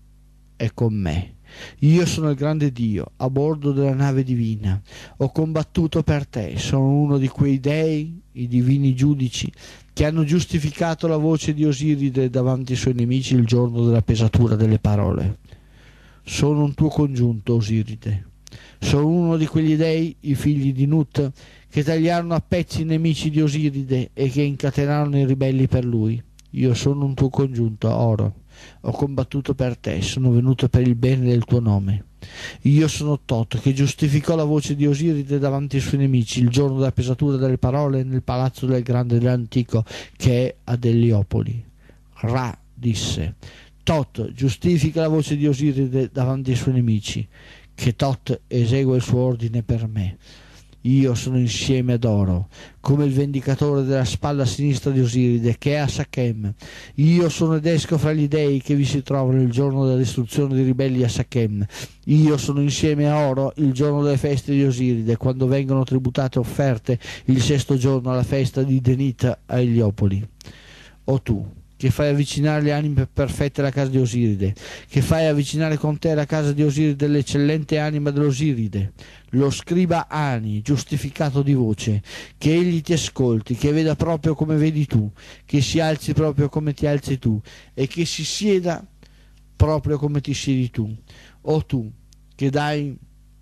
è con me. Io sono il grande Dio, a bordo della nave divina. Ho combattuto per te, sono uno di quei dei, i divini giudici, che hanno giustificato la voce di Osiride davanti ai suoi nemici il giorno della pesatura delle parole. Sono un tuo congiunto, Osiride. Sono uno di quegli dei, i figli di Nut, che tagliarono a pezzi i nemici di Osiride e che incatenarono i ribelli per lui. Io sono un tuo congiunto, Oro. Ho combattuto per te, sono venuto per il bene del tuo nome. Io sono Tot, che giustificò la voce di Osiride davanti ai suoi nemici il giorno della pesatura delle parole nel palazzo del grande dell'antico, che è ad Eliopoli. Ra disse: Tot giustifica la voce di Osiride davanti ai suoi nemici, che Tot esegua il suo ordine per me. Io sono insieme ad Oro, come il vendicatore della spalla sinistra di Osiride, che è a Sachem. Io sono ed esco fra gli dei che vi si trovano il giorno della distruzione dei ribelli a Sachem. Io sono insieme a Oro il giorno delle feste di Osiride, quando vengono tributate offerte il sesto giorno alla festa di Denit a Eliopoli. O tu, che fai avvicinare le anime perfette alla casa di Osiride, che fai avvicinare con te alla casa di Osiride l'eccellente anima dell'Osiride, lo scriba Ani, giustificato di voce, che egli ti ascolti, che veda proprio come vedi tu, che si alzi proprio come ti alzi tu, e che si sieda proprio come ti siedi tu. O tu, che dai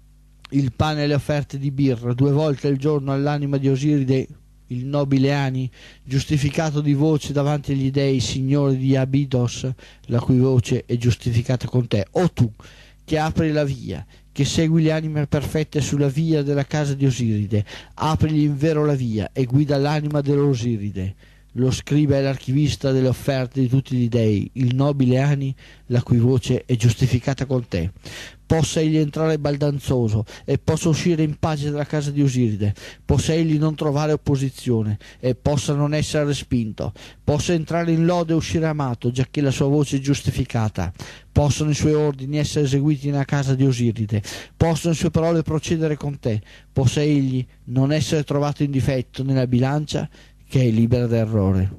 il pane e le offerte di birra due volte al giorno all'anima di Osiride, il nobile Ani, giustificato di voce davanti agli dei, signori di Abidos, la cui voce è giustificata con te. O tu, che apri la via, che segui le anime perfette sulla via della casa di Osiride, aprigli in vero la via e guida l'anima dell'Osiride. Lo scriba è l'archivista delle offerte di tutti gli dei, il nobile Ani, la cui voce è giustificata con te. Possa egli entrare baldanzoso e possa uscire in pace dalla casa di Osiride, possa egli non trovare opposizione e possa non essere respinto, possa entrare in lode e uscire amato, giacché la sua voce è giustificata, possano i suoi ordini essere eseguiti nella casa di Osiride, possano le sue parole procedere con te, possa egli non essere trovato in difetto nella bilancia che è libera da errore.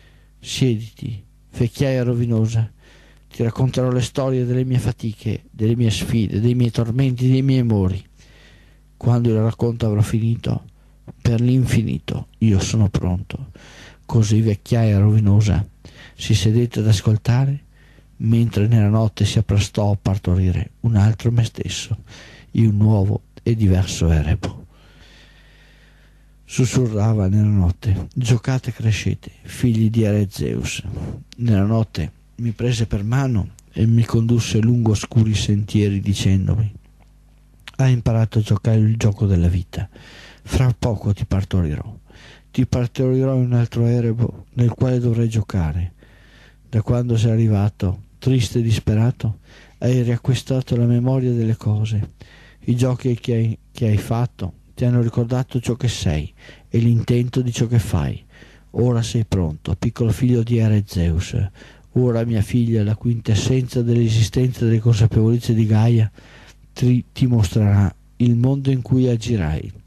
Siediti, vecchiaia rovinosa, ti racconterò le storie delle mie fatiche, delle mie sfide, dei miei tormenti, dei miei amori. Quando il racconto avrò finito, per l'infinito io sono pronto. Così vecchiaia rovinosa si sedette ad ascoltare, mentre nella notte si apprestò a partorire un altro me stesso, in un nuovo e diverso erebo. Sussurrava nella notte: giocate e crescete, figli di Are Zeus. Nella notte mi prese per mano e mi condusse lungo oscuri sentieri dicendomi: hai imparato a giocare il gioco della vita, fra poco ti partorirò ti partorirò in un altro erebo nel quale dovrai giocare. Da quando sei arrivato triste e disperato hai riacquistato la memoria delle cose, i giochi che hai, che hai fatto ti hanno ricordato ciò che sei e l'intento di ciò che fai. Ora sei pronto, piccolo figlio di Are Zeus. Ora, mia figlia, la quintessenza dell'esistenza delle consapevolezze di Gaia ti, ti mostrerà il mondo in cui agirai.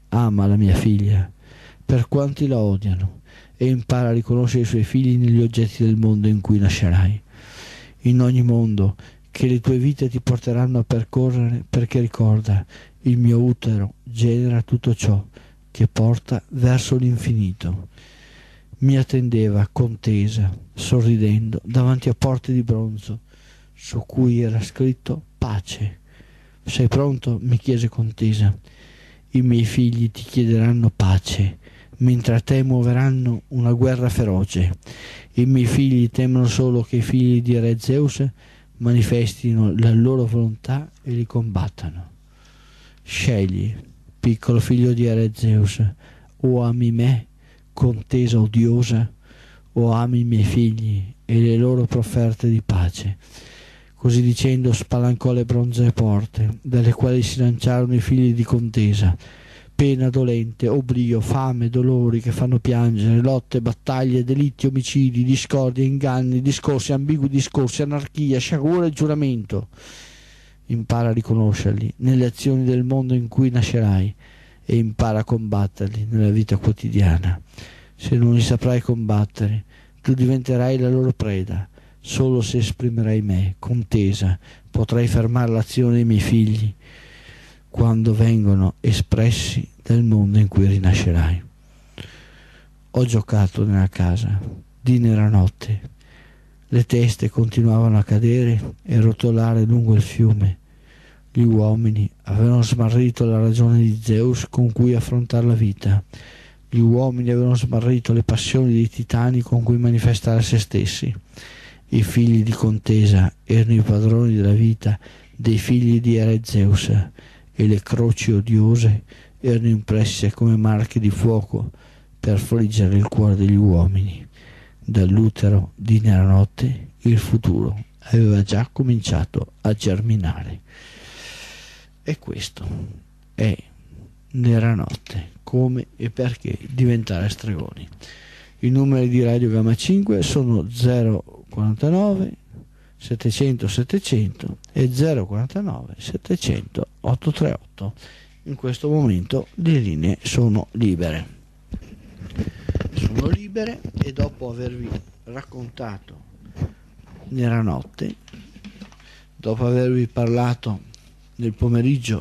ama la mia figlia, per quanti la odiano, e impara a riconoscere i suoi figli negli oggetti del mondo in cui nascerai, in ogni mondo che le tue vite ti porteranno a percorrere, perché ricorda, il mio utero genera tutto ciò che porta verso l'infinito. Mi attendeva contesa, sorridendo, davanti a porte di bronzo, su cui era scritto pace. Sei pronto? Mi chiese contesa. I miei figli ti chiederanno pace, mentre a te muoveranno una guerra feroce. I miei figli temono solo che i figli di Re Zeus manifestino la loro volontà e li combattano. Scegli, piccolo figlio di Re Zeus, o ami me, contesa odiosa, o ami i miei figli e le loro profferte di pace. Così dicendo spalancò le bronzee porte, dalle quali si lanciarono i figli di contesa. Pena dolente, oblio, fame, dolori che fanno piangere, lotte, battaglie, delitti, omicidi, discordie, inganni, discorsi, ambigui discorsi, anarchia, sciagura e giuramento. Impara a riconoscerli nelle azioni del mondo in cui nascerai e impara a combatterli nella vita quotidiana. Se non li saprai combattere, tu diventerai la loro preda. Solo se esprimerai me, contesa, potrai fermare l'azione dei miei figli quando vengono espressi dal mondo in cui rinascerai. Ho giocato nella casa, di nera notte. Le teste continuavano a cadere e rotolare lungo il fiume. Gli uomini avevano smarrito la ragione di Zeus con cui affrontare la vita. Gli uomini avevano smarrito le passioni dei titani con cui manifestare se stessi. I figli di contesa erano i padroni della vita dei figli di Re Zeus, e le croci odiose erano impresse come marche di fuoco per friggere il cuore degli uomini. Dall'utero di nera notte il futuro aveva già cominciato a germinare. E questo è Nera Notte, come e perché diventare stregoni. I numeri di Radio Gamma cinque sono zero quarantanove settecento settecento e zero quarantanove settecento ottocentotrentotto. In questo momento le linee sono libere. Sono libere e dopo avervi raccontato Nera Notte, dopo avervi parlato nel pomeriggio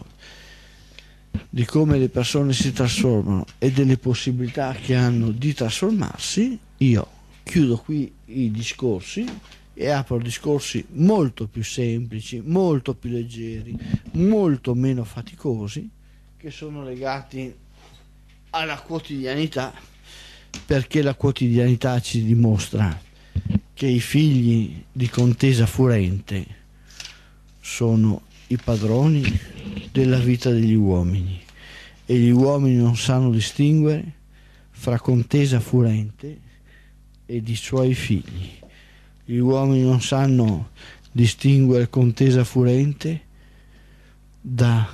di come le persone si trasformano e delle possibilità che hanno di trasformarsi, io chiudo qui i discorsi e apro discorsi molto più semplici, molto più leggeri, molto meno faticosi, che sono legati alla quotidianità, perché la quotidianità ci dimostra che i figli di contesa furente sono i padroni della vita degli uomini e gli uomini non sanno distinguere fra contesa furente ed i suoi figli. Gli uomini non sanno distinguere contesa furente da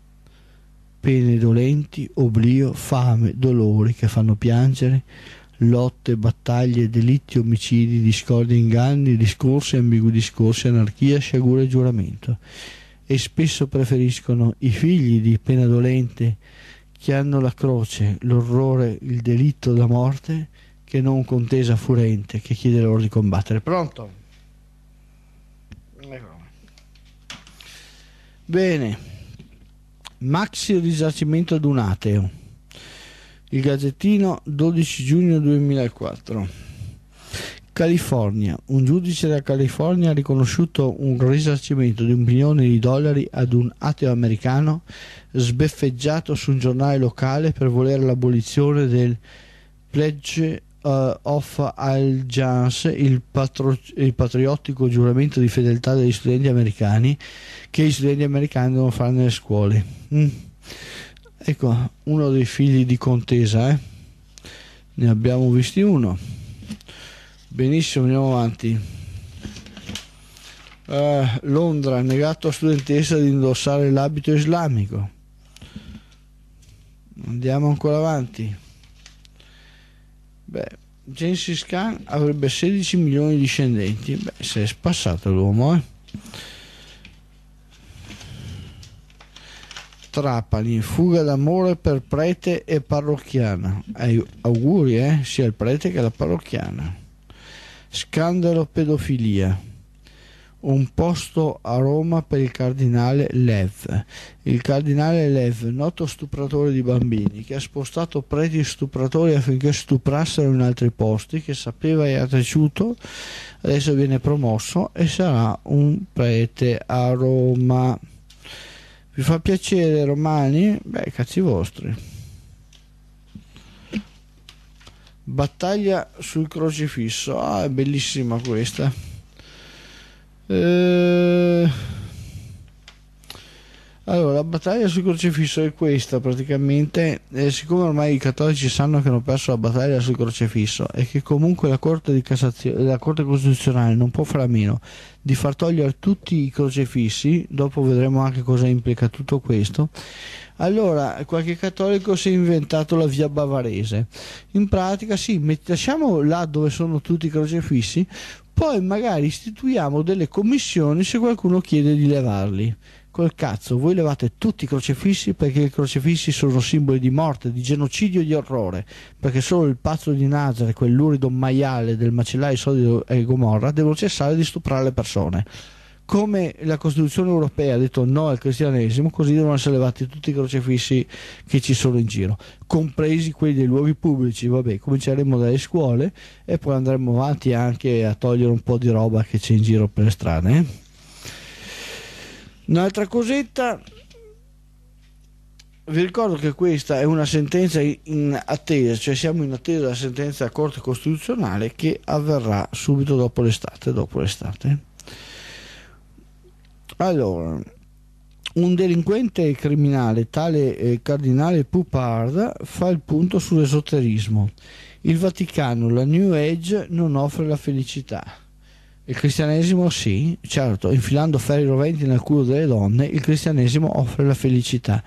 pene dolenti, oblio, fame, dolori che fanno piangere, lotte, battaglie, delitti, omicidi, discordie, inganni, discorsi, ambigui discorsi, anarchia, sciagura e giuramento. E spesso preferiscono i figli di pena dolente che hanno la croce, l'orrore, il delitto da morte, che non contesa furente che chiede loro di combattere. Pronto? Ecco. Bene. Maxi risarcimento ad un ateo. Il Gazzettino, dodici giugno duemilaquattro. California. Un giudice della California ha riconosciuto un risarcimento di un milione di dollari ad un ateo americano sbeffeggiato su un giornale locale per volere l'abolizione del Pledge uh, of Allegiance, il, patro- il patriottico giuramento di fedeltà degli studenti americani che gli studenti americani devono fare nelle scuole. Mm. Ecco, uno dei figli di contesa, eh? Ne abbiamo visti uno. Benissimo, andiamo avanti. Uh, Londra, negato a studentessa di indossare l'abito islamico. Andiamo ancora avanti. Beh, Gengis Khan avrebbe sedici milioni di discendenti. Beh, si è spassato l'uomo, eh. Trapani, fuga d'amore per prete e parrocchiana. Eh, auguri, eh, sia il prete che la parrocchiana. Scandalo pedofilia. Un posto a Roma per il cardinale Lev. Il cardinale Lev, noto stupratore di bambini, che ha spostato preti stupratori affinché stuprassero in altri posti, che sapeva e ha taciuto, adesso viene promosso e sarà un prete a Roma. Vi fa piacere, romani? Beh, cazzi vostri. Battaglia sul crocifisso. Ah, è bellissima questa. Eh... Allora, la battaglia sul crocifisso è questa praticamente, eh, siccome ormai i cattolici sanno che hanno perso la battaglia sul crocifisso e che comunque la Corte di Cassazione, la Corte Costituzionale non può fare a meno di far togliere tutti i crocifissi, dopo vedremo anche cosa implica tutto questo, allora qualche cattolico si è inventato la via bavarese. In pratica sì, lasciamo là dove sono tutti i crocifissi, poi magari istituiamo delle commissioni se qualcuno chiede di levarli. Col cazzo, voi levate tutti i crocifissi perché i crocifissi sono simboli di morte, di genocidio e di orrore, perché solo il pazzo di Nazareth, quell'urido maiale del macellaio Sodoma e Gomorra, devono cessare di stuprare le persone. Come la Costituzione europea ha detto no al cristianesimo, così devono essere levati tutti i crocifissi che ci sono in giro, compresi quelli dei luoghi pubblici. Vabbè, cominceremo dalle scuole e poi andremo avanti anche a togliere un po' di roba che c'è in giro per le strade, eh? Un'altra cosetta, vi ricordo che questa è una sentenza in attesa, cioè siamo in attesa della sentenza della Corte Costituzionale che avverrà subito dopo l'estate, dopo l'estate. Allora, un delinquente criminale, tale eh, cardinale Poupard, fa il punto sull'esoterismo. Il Vaticano, la New Age non offre la felicità. Il cristianesimo sì, certo, infilando ferri roventi nel culo delle donne, il cristianesimo offre la felicità.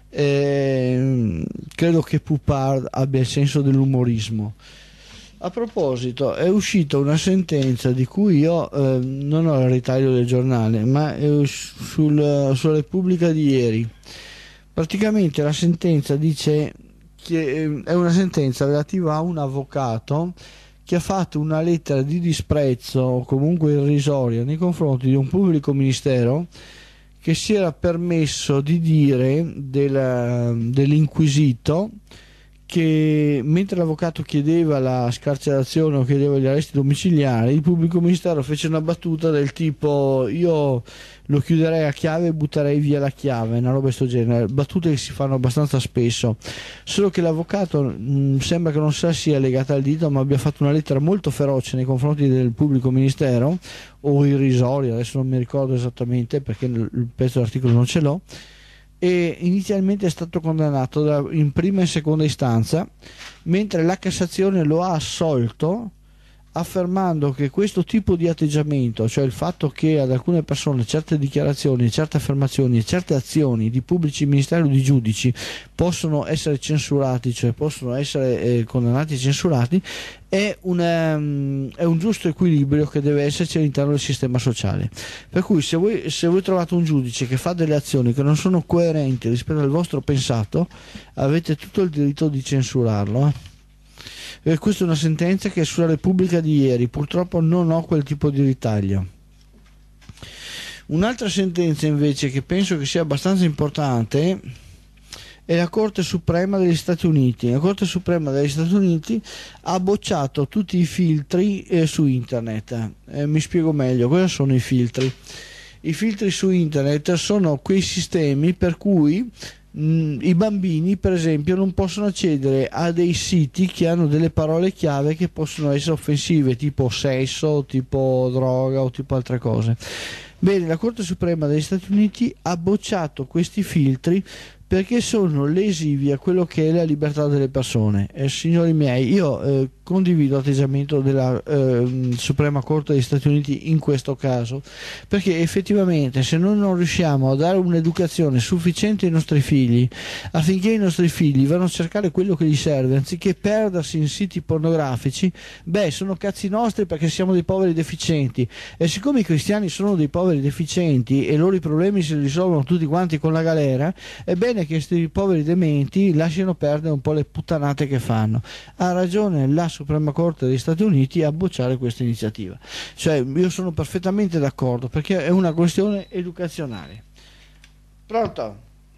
Eh, credo che Poupard abbia il senso dell'umorismo. A proposito, è uscita una sentenza di cui io eh, non ho il ritaglio del giornale, ma è sul, sulla Repubblica di ieri. Praticamente la sentenza dice che è una sentenza relativa a un avvocato che ha fatto una lettera di disprezzo o comunque irrisoria nei confronti di un pubblico ministero che si era permesso di dire della, dell'inquisito che mentre l'avvocato chiedeva la scarcerazione o chiedeva gli arresti domiciliari, il pubblico ministero fece una battuta del tipo io lo chiuderei a chiave e butterei via la chiave, una roba di questo genere, battute che si fanno abbastanza spesso, solo che l'avvocato mh, sembra che non sia legata al dito, ma abbia fatto una lettera molto feroce nei confronti del pubblico ministero, o irrisoria, adesso non mi ricordo esattamente perché il pezzo dell'articolo non ce l'ho, e inizialmente è stato condannato da, in prima e seconda istanza, mentre la Cassazione lo ha assolto affermando che questo tipo di atteggiamento, cioè il fatto che ad alcune persone certe dichiarazioni, certe affermazioni e certe azioni di pubblici ministeri o di giudici possono essere censurati, cioè possono essere eh, condannati e censurati, è, una, um, è un giusto equilibrio che deve esserci all'interno del sistema sociale. Per cui se voi, se voi trovate un giudice che fa delle azioni che non sono coerenti rispetto al vostro pensato, avete tutto il diritto di censurarlo, eh. E questa è una sentenza che è sulla Repubblica di ieri, purtroppo non ho quel tipo di ritaglio. Un'altra sentenza invece che penso che sia abbastanza importante è la Corte Suprema degli Stati Uniti. La Corte Suprema degli Stati Uniti ha bocciato tutti i filtri eh, su internet. Eh, mi spiego meglio, cosa sono i filtri? I filtri su internet sono quei sistemi per cui i bambini per esempio non possono accedere a dei siti che hanno delle parole chiave che possono essere offensive, tipo sesso, tipo droga o tipo altre cose. Bene, la Corte Suprema degli Stati Uniti ha bocciato questi filtri perché sono lesivi a quello che è la libertà delle persone. E signori miei, io eh, condivido l'atteggiamento della eh, Suprema Corte degli Stati Uniti in questo caso, perché effettivamente se noi non riusciamo a dare un'educazione sufficiente ai nostri figli affinché i nostri figli vanno a cercare quello che gli serve anziché perdersi in siti pornografici, beh, sono cazzi nostri, perché siamo dei poveri deficienti, e siccome i cristiani sono dei poveri deficienti e loro i problemi si risolvono tutti quanti con la galera, è bene che questi poveri dementi lasciano perdere un po' le puttanate che fanno. Ha ragione la Suprema Corte degli Stati Uniti a bocciare questa iniziativa, cioè io sono perfettamente d'accordo, perché è una questione educazionale. Pronto?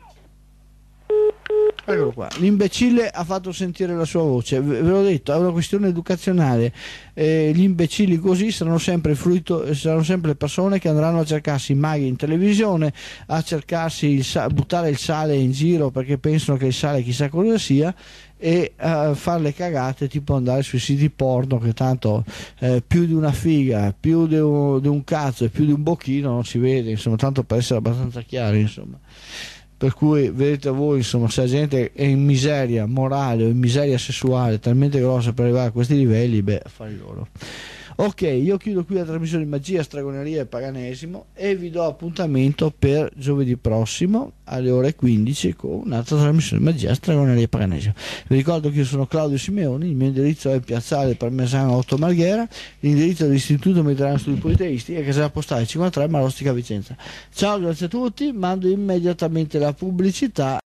Eccolo qua, l'imbecille ha fatto sentire la sua voce, ve l'ho detto, è una questione educazionale. Eh, gli imbecilli così saranno sempre, fruito, saranno sempre le persone che andranno a cercarsi i maghi in televisione, a cercarsi il sa- buttare il sale in giro perché pensano che il sale chissà cosa sia, e uh, fare le cagate, tipo andare sui siti porno che tanto eh, più di una figa, più di un, di un cazzo e più di un bocchino non si vede, insomma, tanto per essere abbastanza chiari, insomma. Per cui vedete voi, insomma, se la gente è in miseria morale o in miseria sessuale talmente grossa per arrivare a questi livelli, beh, affari loro. Ok, io chiudo qui la trasmissione di Magia, Stregoneria e Paganesimo e vi do appuntamento per giovedì prossimo alle ore quindici con un'altra trasmissione di Magia, Stregoneria e Paganesimo. Vi ricordo che io sono Claudio Simeoni, il mio indirizzo è Piazzale Parmesano otto Marghera, l'indirizzo dell'Istituto Mediterraneo Studi Politeisti è Casella Postale cinquantatré Marostica Vicenza. Ciao, grazie a tutti, mando immediatamente la pubblicità.